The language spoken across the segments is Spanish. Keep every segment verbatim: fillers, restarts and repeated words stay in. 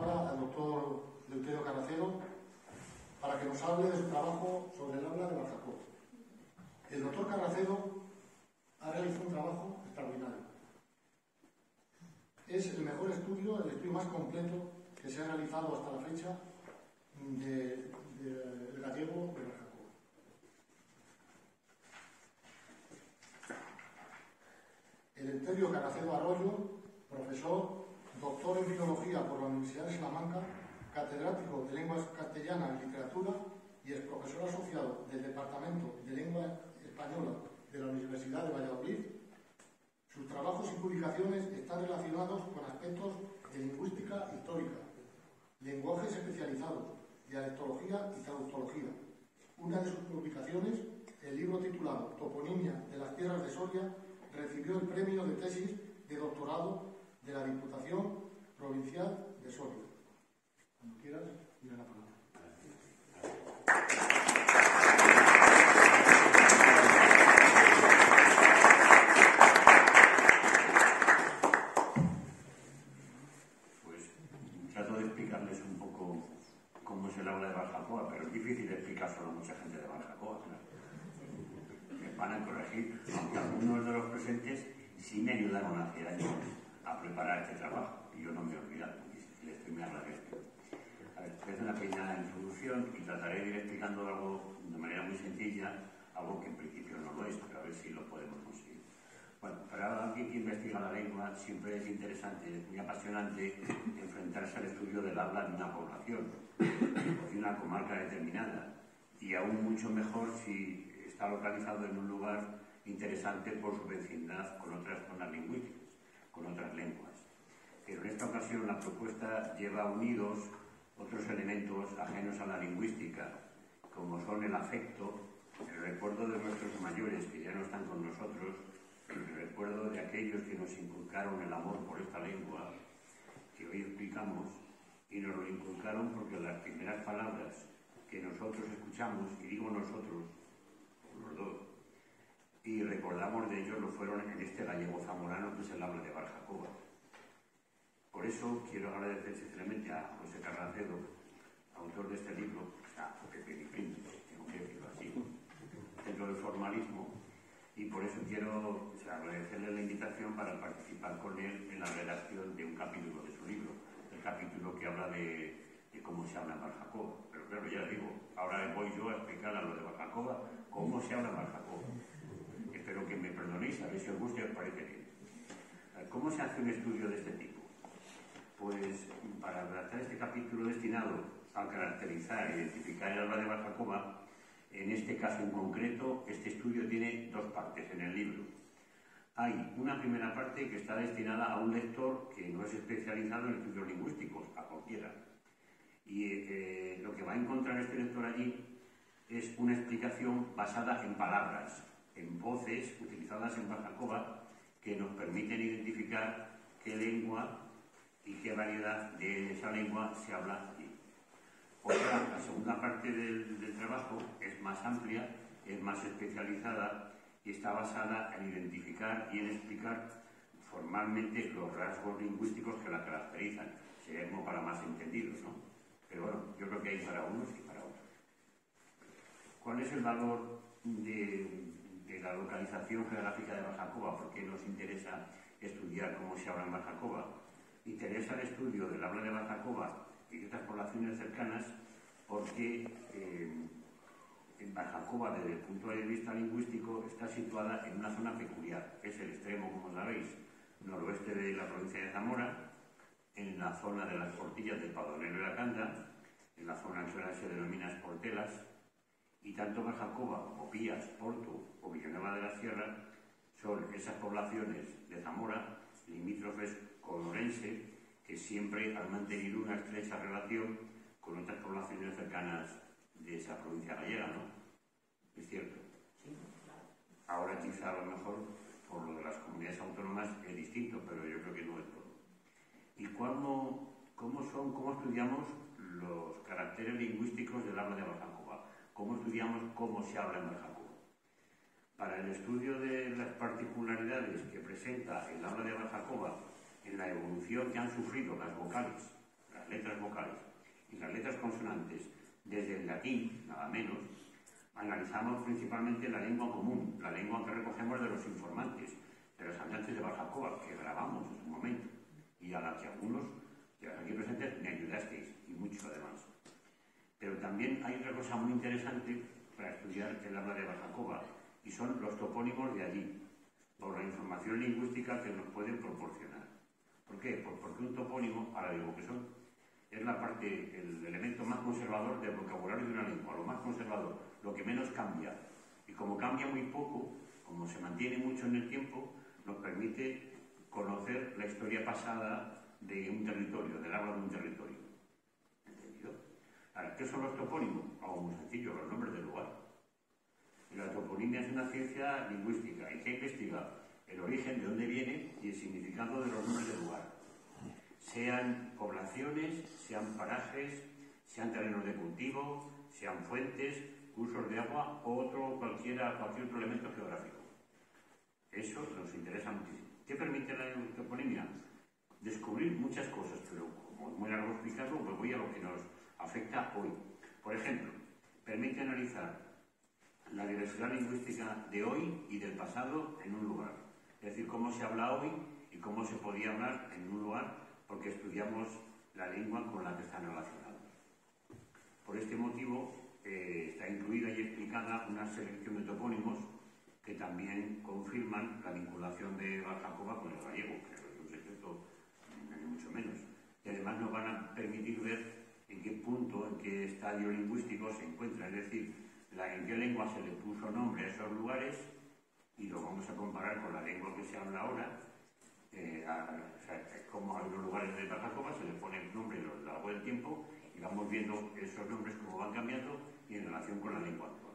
palabra al doctor Eleuterio Carracedo para que nos hable de su trabajo sobre el habla de Barjacoa. El doctor Carracedo ha realizado un trabajo extraordinario. Es el mejor estudio, el estudio más completo que se ha realizado hasta la fecha del de, de gallego de Barjacoa. Eleuterio Carracedo Arroyo, profesor, doctor en Filología por la Universidad de Salamanca, catedrático de Lenguas Castellanas y Literatura y es profesor asociado del Departamento de Lengua Española de la Universidad de Valladolid. Sus trabajos y publicaciones están relacionados con aspectos de lingüística histórica, lenguajes especializados, dialectología y traductología. Una de sus publicaciones, el libro titulado Toponimia de las Tierras de Soria, recibió el premio de tesis de doctorado de la Diputación Provincial de Soria. Cuando quieras, mira la palabra. Pues trato de explicarles un poco cómo es el habla de Barjacoa, pero es difícil de explicárselo a mucha gente de Barjacoa, claro. Me van a corregir, aunque algunos de los presentes sí me ayudaron hace años a preparar este trabajo, y yo no me he olvidado, y les estoy muy agradecido. A ver, voy a hacer una pequeña introducción y trataré de ir explicando algo de manera muy sencilla, algo que en principio no lo es, pero a ver si lo podemos conseguir. Bueno, para alguien que investiga la lengua siempre es interesante, es muy apasionante enfrentarse al estudio del habla de una población o de una comarca determinada, y aún mucho mejor si está localizado en un lugar interesante por su vecindad con otras zonas lingüísticas, con otras lenguas. Pero en esta ocasión la propuesta lleva unidos otros elementos ajenos a la lingüística, como son el afecto, el recuerdo de nuestros mayores que ya no están con nosotros, el recuerdo de aquellos que nos inculcaron el amor por esta lengua que hoy explicamos, y nos lo inculcaron porque las primeras palabras que nosotros escuchamos, y digo nosotros, los dos, y recordamos de ellos, lo fueron en este gallego zamorano que es el habla de Barjacoa. Por eso quiero agradecer sinceramente a José Carracedo, autor de este libro, a Pepe Di Príncipe, tengo que decirlo así, dentro del formalismo, y por eso quiero o sea, agradecerle la invitación para participar con él en la redacción de un capítulo de su libro, el capítulo que habla de, de cómo se habla en Barjacoa. Pero claro, ya digo, ahora voy yo a explicar a lo de Barjacoa cómo se habla en Barjacoa. Espero que me perdonéis, a ver si os gusta y os parece bien. ¿Cómo se hace un estudio de este tipo? Pues para redactar este capítulo destinado a caracterizar e identificar el habla de Barjacoa, en este caso en concreto, este estudio tiene dos partes en el libro. Hay una primera parte que está destinada a un lector que no es especializado en estudios lingüísticos, a cualquiera. Y eh, lo que va a encontrar este lector allí es una explicación basada en palabras, en voces utilizadas en Barjacoa que nos permiten identificar qué lengua y qué variedad de esa lengua se habla allí. Otra, la segunda parte del, del trabajo es más amplia, es más especializada y está basada en identificar y en explicar formalmente los rasgos lingüísticos que la caracterizan. Sería como para más entendidos, ¿no? Pero bueno, yo creo que hay para unos y para otros. ¿Cuál es el valor de, de la localización geográfica de Barjacoa? ¿Por qué nos interesa estudiar cómo se habla en Barjacoa? Interesa el estudio del habla de Barjacoa y de otras poblaciones cercanas porque eh, en Barjacoa, desde el punto de vista lingüístico, está situada en una zona peculiar. Es el extremo, como sabéis, noroeste de la provincia de Zamora, en la zona de las Portillas del Padonero y la Canda, en la zona que ahora se denomina Esportelas, y tanto Barjacoa como Pías, Porto o Villanueva de la Sierra son esas poblaciones de Zamora, limítrofes con Orense, que siempre han mantenido una estrecha relación con otras poblaciones cercanas de esa provincia gallega, ¿no? ¿Es cierto? Sí, claro. Ahora quizá a lo mejor por lo de las comunidades autónomas es distinto, pero yo creo que no es todo. ¿Y cómo, cómo son, cómo estudiamos los caracteres lingüísticos del habla de Barjacoa? ¿Cómo estudiamos cómo se habla en Barjacoa? Para el estudio de las particularidades que presenta el habla de Barjacoa en la evolución que han sufrido las vocales, las letras vocales y las letras consonantes desde el latín, nada menos, analizamos principalmente la lengua común, la lengua que recogemos de los informantes, de los hablantes de Barjacoa, que grabamos en su momento, y a la que algunos de los aquí presentes me ayudasteis, y mucho además. Pero también hay otra cosa muy interesante para estudiar el habla de Barjacoa, y son los topónimos de allí, por la información lingüística que nos pueden proporcionar. ¿Por qué? Pues porque un topónimo, ahora digo que son, es la parte, el elemento más conservador del vocabulario de una lengua, lo más conservador, lo que menos cambia. Y como cambia muy poco, como se mantiene mucho en el tiempo, nos permite conocer la historia pasada de un territorio, del habla de un territorio. ¿Entendido? Ahora, ¿qué son los topónimos? Algo muy sencillo, los nombres del lugar. Y la toponimia es una ciencia lingüística y que investiga el origen, de dónde viene y el significado de los nombres del lugar. Sean poblaciones, sean parajes, sean terrenos de cultivo, sean fuentes, cursos de agua o otro, cualquiera, cualquier otro elemento geográfico. Eso nos interesa muchísimo. ¿Qué permite la toponimia? Descubrir muchas cosas, pero como es muy largo explicarlo, pues voy a lo que nos afecta hoy. Por ejemplo, permite analizar la diversidad lingüística de hoy y del pasado en un lugar. Es decir, cómo se habla hoy y cómo se podía hablar en un lugar, porque estudiamos la lengua con la que están relacionados. Por este motivo, eh, está incluida y explicada una selección de topónimos que también confirman la vinculación de Barjacoa con el gallego, que no es un secreto, ni mucho menos. Y además nos van a permitir ver en qué punto, en qué estadio lingüístico se encuentra, es decir, la, en qué lengua se le puso nombre a esos lugares, y lo vamos a comparar con la lengua que se habla ahora. Eh, a, o sea, como a algunos lugares de Barjacoa se le pone el nombre a lo largo del tiempo y vamos viendo esos nombres cómo van cambiando y en relación con la lengua actual.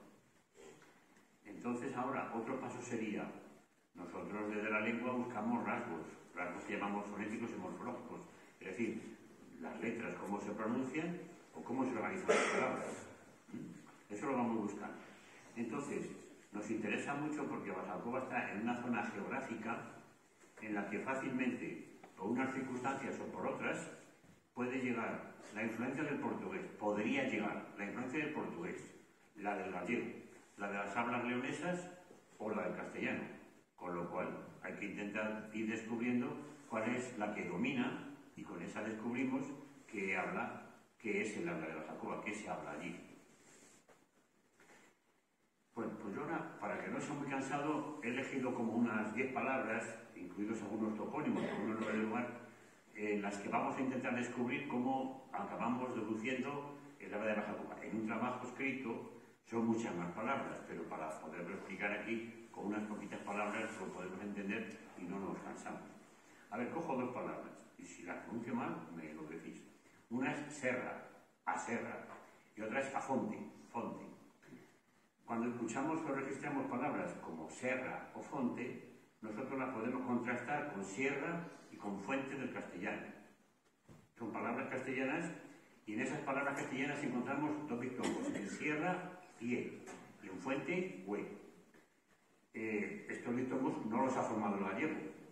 Entonces ahora otro paso sería, nosotros desde la lengua buscamos rasgos, rasgos que llamamos fonéticos y morfológicos, es decir, las letras, cómo se pronuncian o cómo se organizan las palabras. Eso lo vamos buscando. Entonces, nos interesa mucho porque Barjacoa está en una zona geográfica en la que fácilmente, por unas circunstancias o por otras, puede llegar la influencia del portugués, podría llegar la influencia del portugués, la del gallego, la de las hablas leonesas o la del castellano, con lo cual hay que intentar ir descubriendo cuál es la que domina y con esa descubrimos qué habla, qué es el habla de Barjacoa, qué se habla allí. Bueno, pues yo ahora, para que no sea muy cansado, he elegido como unas diez palabras, incluidos algunos topónimos, algunos nombres de lugar, en las que vamos a intentar descubrir cómo acabamos deduciendo el habla de Barjacoa. En un trabajo escrito son muchas más palabras, pero para poderlo explicar aquí, con unas poquitas palabras lo podemos entender y no nos cansamos. A ver, cojo dos palabras, y si las pronuncio mal, me lo decís. Una es serra, a serra, y otra es a fonte, fonte. Cuando escuchamos o registramos palabras como serra o fonte, nosotros las podemos contrastar con sierra y con fuente del castellano. Son palabras castellanas y en esas palabras castellanas encontramos dos diptongos, en sierra y e, y en fuente hue. Eh, estos diptongos no los ha formado el gallego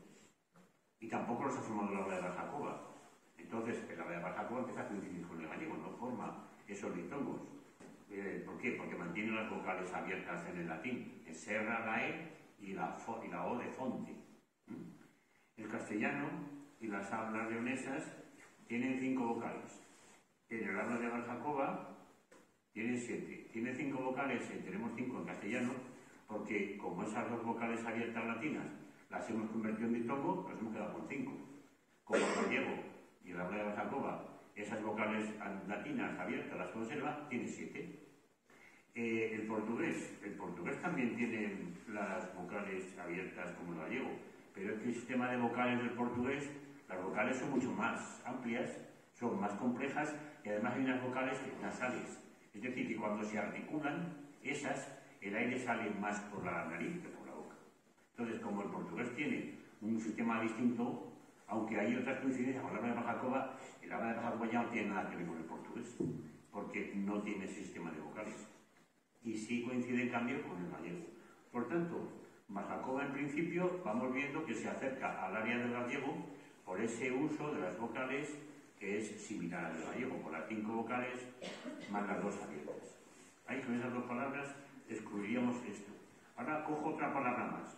y tampoco los ha formado el habla de Barjacoa. Entonces, el habla de Barjacoa empieza a coincidir con el gallego, no forma esos diptongos. Eh, ¿Por qué? Porque mantiene las vocales abiertas en el latín, en serra, la e y la, fo, y la o de fonte. ¿Mm? El castellano y las hablas leonesas tienen cinco vocales. En el habla de Barjacoa tienen siete. Tiene cinco vocales, eh, tenemos cinco en castellano, porque como esas dos vocales abiertas latinas las hemos convertido en diptongo, nos hemos quedado con cinco. Como el gallego y el habla de Barjacoa, esas vocales latinas abiertas las conserva, tiene siete. Eh, el portugués, el portugués también tiene las vocales abiertas como el gallego, pero es que el sistema de vocales del portugués, las vocales son mucho más amplias, son más complejas y además hay unas vocales nasales. Es decir, que cuando se articulan esas, el aire sale más por la nariz que por la boca. Entonces, como el portugués tiene un sistema distinto, aunque hay otras coincidencias con el habla de Barjacoa, el habla de Barjacoa ya no tiene nada que ver con el portugués, porque no tiene ese sistema de vocales. Y sí coincide en cambio con el gallego. Por tanto, Barjacoa en principio vamos viendo que se acerca al área del gallego por ese uso de las vocales que es similar al gallego, con las cinco vocales más las dos abiertas. Ahí con esas dos palabras excluiríamos esto. Ahora cojo otra palabra más.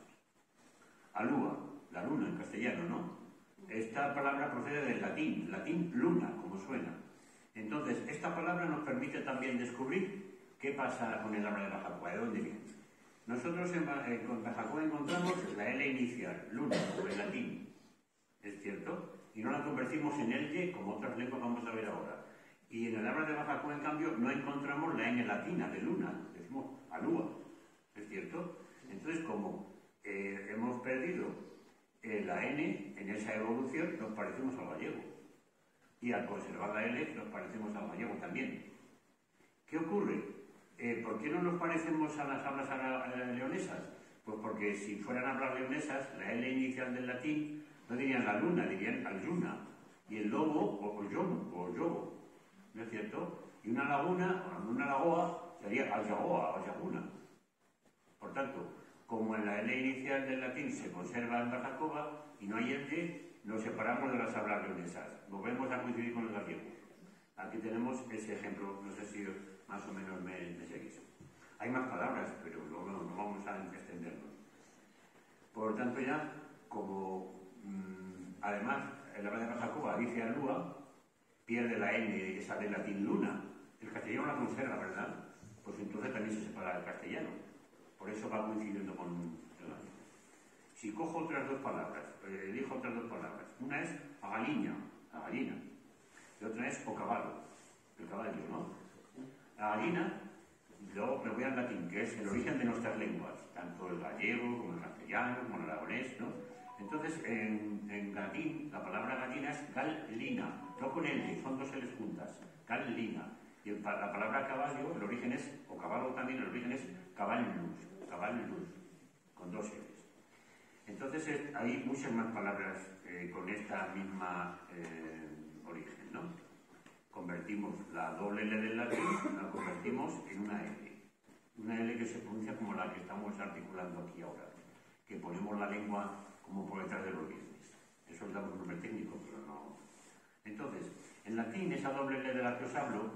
Alúa, la luna en castellano, ¿no? Esta palabra procede del latín, latín luna, como suena. Entonces, esta palabra nos permite también descubrir qué pasa con el habla de Baja Cúa, de dónde viene. Nosotros en, eh, con Baja Cúa encontramos la L inicial, luna, en latín, ¿es cierto? Y no la convertimos en L, como otras lenguas vamos a ver ahora. Y en el habla de Baja Cúa, en cambio, no encontramos la N latina de luna, decimos alúa, ¿es cierto? Entonces, como eh, hemos perdido eh, la N en esa evolución, nos parecemos al gallego. Y al conservar la L, nos parecemos al gallego también. ¿Qué ocurre? Eh, ¿Por qué no nos parecemos a las hablas leonesas? Pues porque si fueran hablas leonesas, la L inicial del latín no dirían la luna, dirían aljuna. Y el lobo, o yobo, o yobo, ¿no es cierto? Y una laguna, o una lagoa, sería aljagoa, o aljaguna. Por tanto, como en la L inicial del latín se conserva en Baja Cúa y no hay L, nos separamos de las hablas leonesas. Volvemos a coincidir con los gallegos. Aquí tenemos ese ejemplo, no sé si más o menos me, me seguís. Hay más palabras, pero luego no, no vamos a extendernos. Por lo tanto, ya, como mmm, además el habla de Baja Cúa dice alúa, pierde la N, esa del latín luna. El castellano la conserva, ¿verdad? Pues entonces también se separa del castellano. Por eso va coincidiendo con el gallego. Si cojo otras dos palabras, eh, elijo otras dos palabras, una es agaliña, la gallina, y otra es o caballo, el caballo, ¿no? La gallina, luego me voy al latín, que es el origen de nuestras lenguas, tanto el gallego como el castellano, como el aragonés, ¿no? Entonces, en, en latín, la palabra gallina es gallina, no con L, son dos L's juntas, gallina. Y el, la palabra caballo, el origen es, o caballo también, el origen es caballus, caballus, con dos L's. Entonces, es, hay muchas más palabras eh, con esta misma eh, origen, ¿no? Convertimos la doble L del latín, la convertimos en una L. Una L que se pronuncia como la que estamos articulando aquí ahora, que ponemos la lengua como por detrás de los dientes. Eso le damos un nombre técnico, pero no. Entonces, en latín, esa doble L de la que os hablo,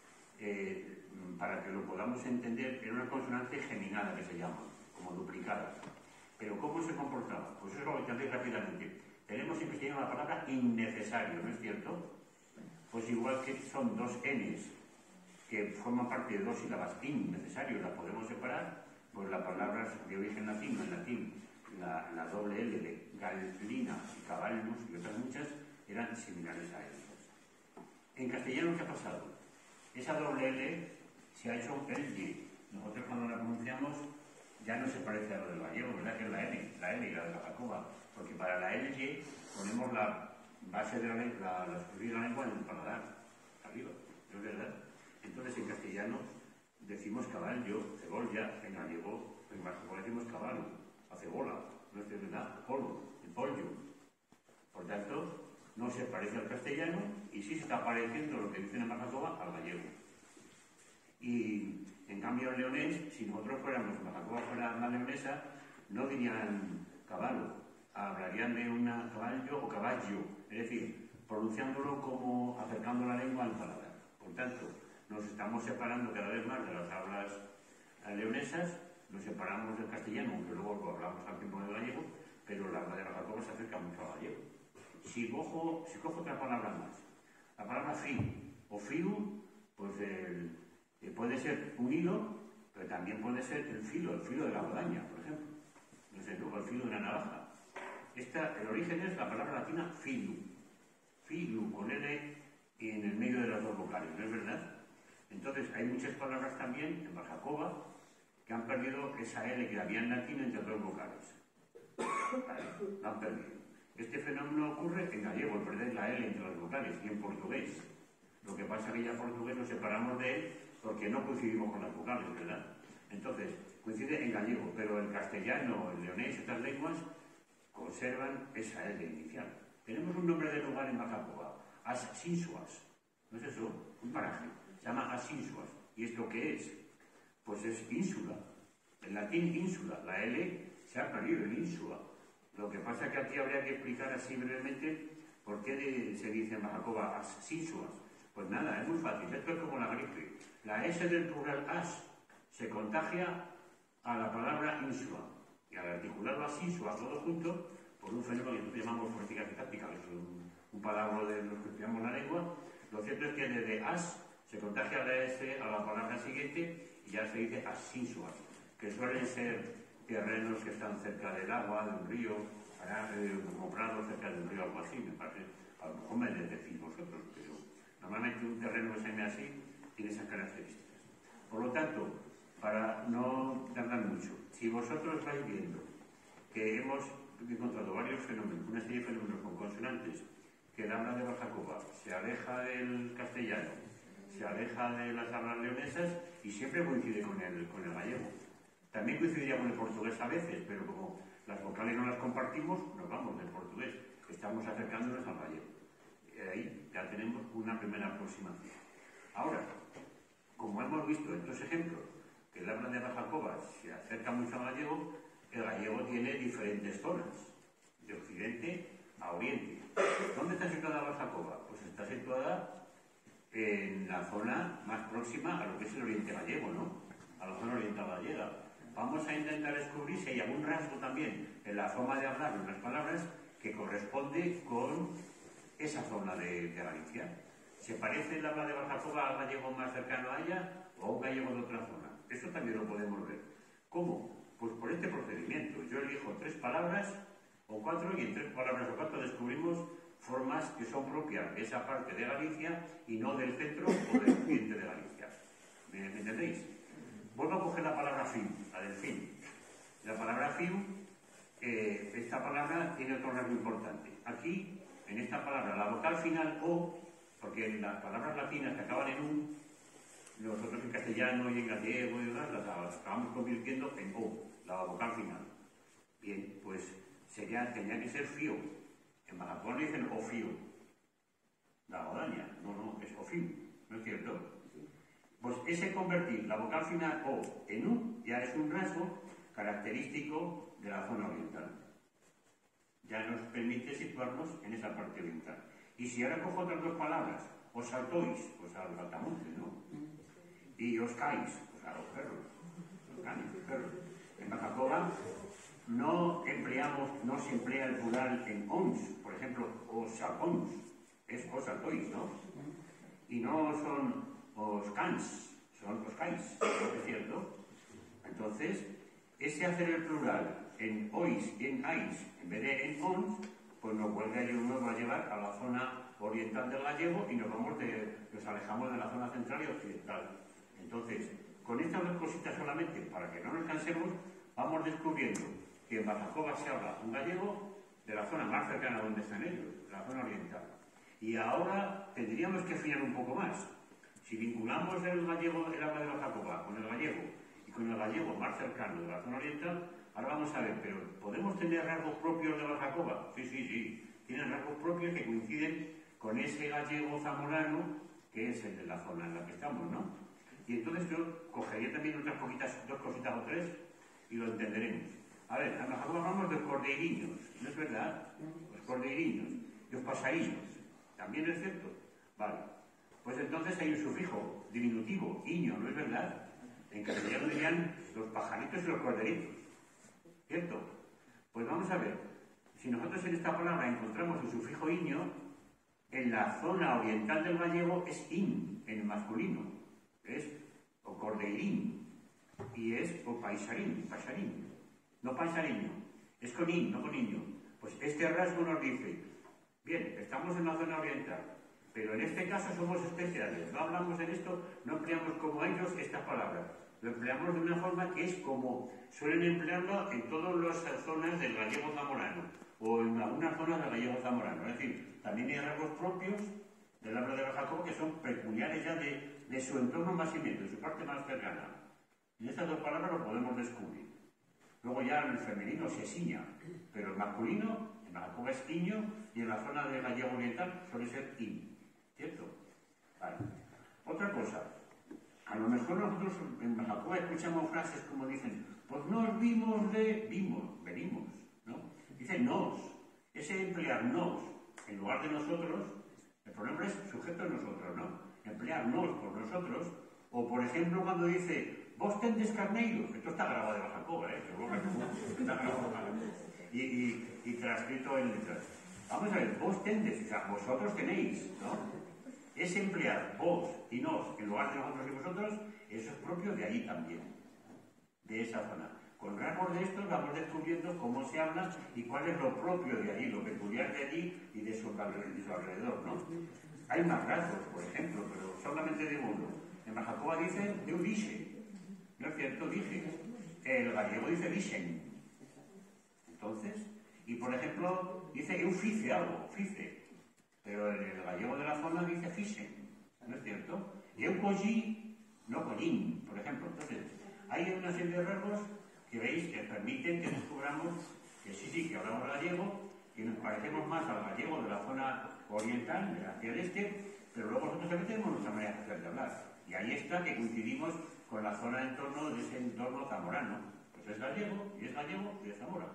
eh, para que lo podamos entender, era una consonante geminada que se llama, como duplicada. Pero ¿cómo se comportaba? Pues eso lo entendéis rápidamente. Tenemos en castellano la palabra innecesario, ¿no es cierto? Pues igual que son dos Ns que forman parte de dos sílabas innecesarios, las podemos separar, pues las palabras de origen latino, en latín, la, la doble L de gallina y caballus y otras muchas, eran similares a ellas. En castellano, ¿qué ha pasado? Esa doble L se ha hecho el Y. Nosotros cuando la pronunciamos ya no se parece a lo del gallego, ¿verdad? Que es la N, la N y la de la Jacoba, porque para la L Y ponemos la base de la lengua, la, la superficie de la lengua en el paladar, arriba, ¿no es verdad? Entonces en castellano decimos caballo, cebolla, en gallego, en vasco decimos caballo, a cebola, ¿no es verdad? Polo, el pollo. Por tanto, no se parece al castellano y sí se está pareciendo lo que dicen en Bajacoa al gallego. Y en cambio en leonés, si nosotros fuéramos, Bajacoa fuera la leonesa, no dirían caballo, hablarían de una caballo o caballo, es decir, pronunciándolo como acercando la lengua al paladar. Por tanto, nos estamos separando cada vez más de las hablas leonesas, nos separamos del castellano, aunque luego lo hablamos al tiempo del gallego, pero la habla de Bajacoa se acerca mucho al gallego. Si cojo, si cojo otra palabra más, la palabra fiu o fiu, pues el, eh, puede ser un hilo, pero también puede ser el filo, el filo de la guadaña, por ejemplo. No sé, luego el filo de una navaja. Esta, el origen es la palabra latina filu. Filu, con L en el medio de las dos vocales, ¿no es verdad? Entonces, hay muchas palabras también en Bajacoa que han perdido esa L que había en latín entre dos vocales. Vale, la han perdido. Este fenómeno ocurre en gallego, perder la L entre las vocales, y en portugués. Lo que pasa es que ya en portugués nos separamos de él porque no coincidimos con las vocales, ¿verdad? Entonces, coincide en gallego, pero el castellano, el leonés y otras lenguas conservan esa L inicial. Tenemos un nombre de lugar en Bajacoa, Asinsuas. ¿No es eso? Un paraje. Se llama Asinsuas. ¿Y esto qué es? Pues es ínsula. En latín, ínsula. La L se ha perdido en ínsula. Lo que pasa es que aquí habría que explicar así brevemente ¿Por qué se dice en Bajacoba as sinsuas? Pues nada, es muy fácil. Esto es como la gripe. La S del plural as se contagia a la palabra insua. Y al articularlo así, insua, todo junto, por un fenómeno que nosotros llamamos fonética sintáctica, que es un, un palabra de los que estudiamos la lengua, lo cierto es que desde as se contagia la S a la palabra siguiente y ya se dice asínsuas, que suelen ser terrenos que están cerca del agua, de un río, eh, como prados cerca de un río, algo así, me parece. A lo mejor me decís vosotros, pero normalmente un terreno que se llame así tiene esas características. Por lo tanto, para no tardar mucho, si vosotros vais viendo que hemos encontrado varios fenómenos, una serie de fenómenos con consonantes, que el habla de Bajacoba se aleja del castellano, se aleja de las hablas leonesas y siempre coincide con el, con el gallego. También coincidiría con el portugués a veces, pero como las vocales no las compartimos, nos vamos del portugués, estamos acercándonos al gallego. Y ahí ya tenemos una primera aproximación. Ahora, como hemos visto en estos ejemplos, que el habla de Bajacoba se acerca mucho al gallego, el gallego tiene diferentes zonas, de occidente a oriente. ¿Dónde está situada Bajacoba? Pues está situada en la zona más próxima a lo que es el oriente gallego, ¿no? A la zona oriental gallega. Vamos a intentar descubrir si hay algún rasgo también en la forma de hablar de unas palabras que corresponde con esa zona de, de Galicia. ¿Se parece el habla de Bajacoba al gallego más cercano a ella o a un gallego de otra zona? Eso también lo podemos ver. ¿Cómo? Pues por este procedimiento. Yo elijo tres palabras o cuatro y en tres palabras o cuatro descubrimos formas que son propias de esa parte de Galicia y no del centro o del occidente de Galicia. ¿Me, ¿me entendéis? Vuelvo a coger la palabra fiu, la del fin. La palabra fiu, eh, esta palabra tiene otro rasgo importante. Aquí, en esta palabra, la vocal final o, porque en las palabras latinas que acaban en un, nosotros en castellano y en gallego y demás las, las acabamos convirtiendo en o, la vocal final. Bien, pues sería, tenía que ser fío. En Bajacoba dicen o fío. La guadaña, no, no, es o fío, ¿no es cierto? Pues ese convertir la vocal final o en u ya es un rasgo característico de la zona oriental. Ya nos permite situarnos en esa parte oriental. Y si ahora cojo otras dos palabras, os saltois, pues a los altamontes, ¿no? Y os caís, pues a los perros, los canes, los perros. En Bajacoba no empleamos, no se emplea el plural en ons, por ejemplo, os saltons, es os saltois, ¿no? Y no son os cans, son os cais, ¿no es cierto? Entonces, ese hacer el plural en ois y en ais, en vez de en ons, pues nos vuelve a nuevo a llevar a la zona oriental del gallego y nos vamos de, nos alejamos de la zona central y occidental. Entonces, con estas dos cositas solamente, para que no nos cansemos, vamos descubriendo que en Bajacoba se habla un gallego de la zona más cercana a donde están ellos, la zona oriental. Y ahora tendríamos que afinar un poco más. Si vinculamos el gallego, el habla de Bajacoba con el gallego y con el gallego más cercano de la zona oriental, ahora vamos a ver, pero ¿podemos tener rasgos propios de Bajacoba? Sí, sí, sí. Tienen rasgos propios que coinciden con ese gallego zamorano que es el de la zona en la que estamos, ¿no? Y entonces yo cogería también otras poquitas, dos cositas o tres y lo entenderemos. A ver, a Bajacoba hablamos de cordeiriños, ¿no es verdad? Los cordeiriños, los pasaínos, ¿también es cierto? Vale. Pues entonces hay un sufijo diminutivo, iño, ¿no es verdad? En castellano dirían los pajaritos y los corderitos, ¿cierto? Pues vamos a ver, si nosotros en esta palabra encontramos el sufijo iño, en la zona oriental del gallego es in, en el masculino, es o cordeirín, y es o paisarín, paisarín, no paisariño, es con in, no con iño. Pues este rasgo nos dice, bien, estamos en la zona oriental, pero en este caso somos especiales, no hablamos en esto, no empleamos como ellos estas palabras, lo empleamos de una forma que es como suelen emplearlo en todas las zonas del gallego zamorano, o en algunas zonas del gallego zamorano, es decir, también hay rasgos propios del habla de Bajacoba que son peculiares ya de, de su entorno más inmediato, de su parte más cercana. En estas dos palabras lo podemos descubrir. Luego ya en el femenino se siña, pero el masculino, en Bajacoba es iño, y en la zona del gallego oriental suele ser in. ¿Cierto? Vale. Otra cosa, a lo mejor nosotros en Bajacoba escuchamos frases como dicen, pues nos vimos de, vimos, venimos, ¿no? Dicen nos, ese emplear nos, en lugar de nosotros, el pronombre es sujeto de nosotros, ¿no? Emplear nos por nosotros, o por ejemplo cuando dice vos tendes carneiros, esto está grabado de Baja Coba, ¿eh? Seguro que está grabado y, y, y transcrito en letras. Vamos a ver, vos tendes, o sea, vosotros tenéis, ¿no? Es emplear vos y nos en lugar de nosotros y vosotros, eso es propio de allí también, de esa zona. Con rasgos de estos vamos descubriendo cómo se habla y cuál es lo propio de allí, lo peculiar de allí y de su, de su alrededor, ¿no? Hay más rasgos, por ejemplo, pero solamente digo uno. En Baja Coba dicen eu dixe, ¿no es cierto? Dije. El gallego dice dixen. Entonces, y por ejemplo, dice eu fice algo, fice. Pero en el gallego de la zona dice fixen, ¿no es cierto? Y eu collí, no collín, por ejemplo. Entonces, hay una serie de rasgos que veis que permiten que descubramos que sí, sí, que hablamos gallego, que nos parecemos más al gallego de la zona oriental, hacia el este, pero luego nosotros también tenemos nuestra manera de hablar. Y ahí está que coincidimos con la zona de entorno de ese entorno zamorano. Pues es gallego, y es gallego y es Zamora.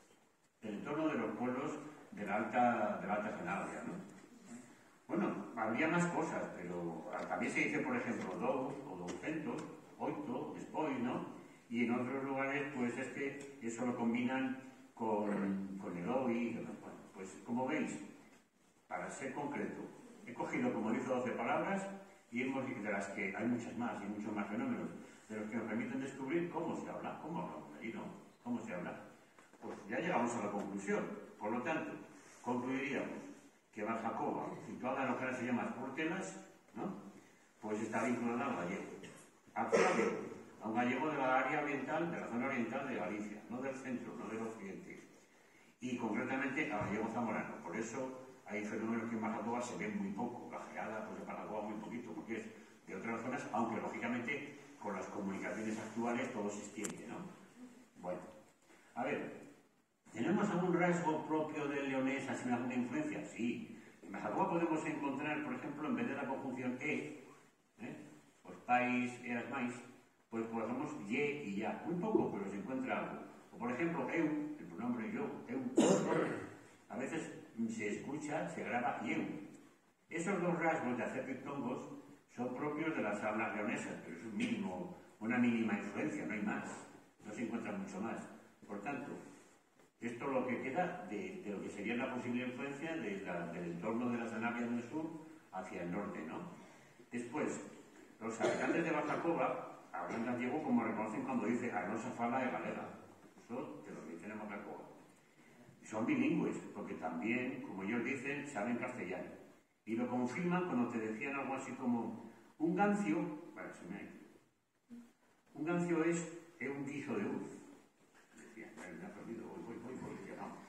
El entorno de los pueblos de la alta, de la alta Sanabria, ¿no? Bueno, habría más cosas, pero también se dice, por ejemplo, dous o doucentos, oito, despois, ¿no? Y en otros lugares, pues es que eso lo combinan con, con el oi. Bueno, pues como veis, para ser concreto, he cogido, como dice, doce palabras y hemos, de las que hay muchas más y muchos más fenómenos, de los que nos permiten descubrir cómo se habla, cómo hablamos ahí, ¿no? ¿Cómo se habla? Pues ya llegamos a la conclusión. Por lo tanto, concluiríamos que Baja Coba, situada en lo que ahora se llama Portelas, ¿no? Pues está vinculada al gallego. ¿A qué gallego? A un gallego de la área oriental, de la zona oriental de Galicia, no del centro, no del occidente. Y concretamente al gallego zamorano. Por eso hay fenómenos que en Baja Coba se ven muy poco. La geada, pues en Baja Coba muy poquito, porque es de otras zonas, aunque lógicamente con las comunicaciones actuales todo se extiende, ¿no? Bueno, a ver, ¿tenemos algún rasgo propio del leonés, así alguna influencia? Sí. En Baja Coba podemos encontrar, por ejemplo, en vez de la conjunción e, ¿eh? Os pais, eras máis, pues podemos ye y ya. Muy poco, pero se encuentra algo. O por ejemplo, eu, el pronombre yo, eu, a veces se escucha, se graba eu. Esos dos rasgos de hacer diptongos son propios de las hablas leonesas, pero es un mínimo, una mínima influencia, no hay más. No se encuentra mucho más. Por tanto, esto es lo que queda de, de lo que sería la posible influencia de la, del entorno de la Sanabria del sur hacia el norte, ¿no? Después, los habitantes de Baja Coba hablan gallego como reconocen cuando dice a nosa fala de galega. Eso te lo dicen en Baja Coba. Son bilingües, porque también, como ellos dicen, saben castellano. Y lo confirman cuando te decían algo así como un gancio, bueno, se me ha ido. Un gancio es, es un guiso de uz. Decían, me ha perdido, voy, voy, voy, voy, que vamos.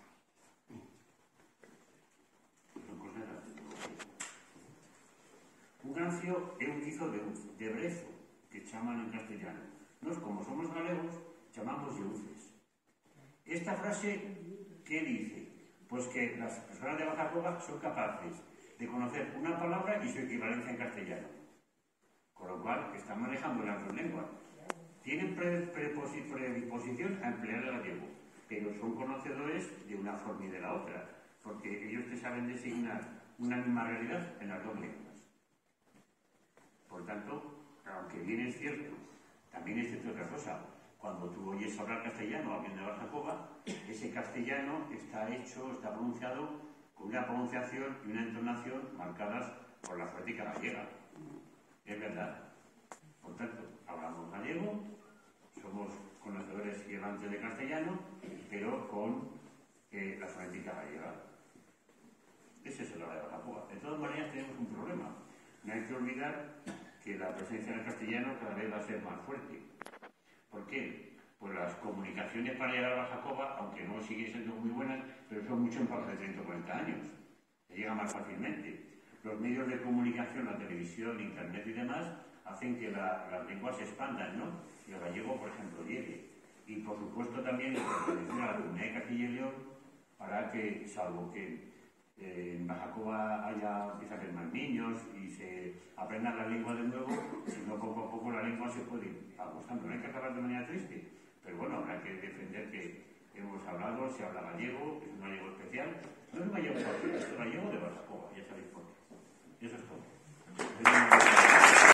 Son cosas de la tecnología. Un gancio es un guiso de uz, de brezo, que chaman en castellano. Nos, como somos galegos, chamamos yeuces. Esta frase, ¿qué dice? Pues que las personas de Baja Coba son capaces de conocer una palabra y su equivalencia en castellano. Con lo cual, están manejando las dos lenguas. Tienen predisposición a emplear el gallego, pero son conocedores de una forma y de la otra, porque ellos te saben designar una misma realidad en las dos lenguas. Por tanto, aunque bien es cierto, también es cierto otra cosa. Cuando tú oyes hablar castellano a alguien de Baja Coba, ese castellano está hecho, está pronunciado con una pronunciación y una entonación marcadas por la fonética gallega. Es verdad. Por tanto, hablamos gallego, somos conocedores y amantes de castellano, pero con eh, la fonética gallega. Ese es el hora de Baja Coba. De todas maneras, tenemos un problema. No hay que olvidar que la presencia del castellano cada vez va a ser más fuerte. ¿Por qué? Pues las comunicaciones para llegar a Baja Coba, aunque no siguen siendo muy buenas, pero son mucho en pausa de treinta o cuarenta años. Se llega más fácilmente. Los medios de comunicación, la televisión, internet y demás, hacen que la, las lenguas se expandan, ¿no? Y el gallego, por ejemplo, llegue. Y por supuesto también la pertenencia a la comunidad de Castilla y León hará que, salvo que eh, en Baja Coba haya, empieza a haber más niños y se aprendan la lengua de nuevo, sino poco a poco la lengua se puede ir agostando. No hay que acabar de manera triste, pero bueno, habrá que defender que hemos hablado, se habla gallego, es un gallego especial, No es un gallego cualquiera, es un gallego de Barbacoa, ya sabéis por qué. Y eso es todo.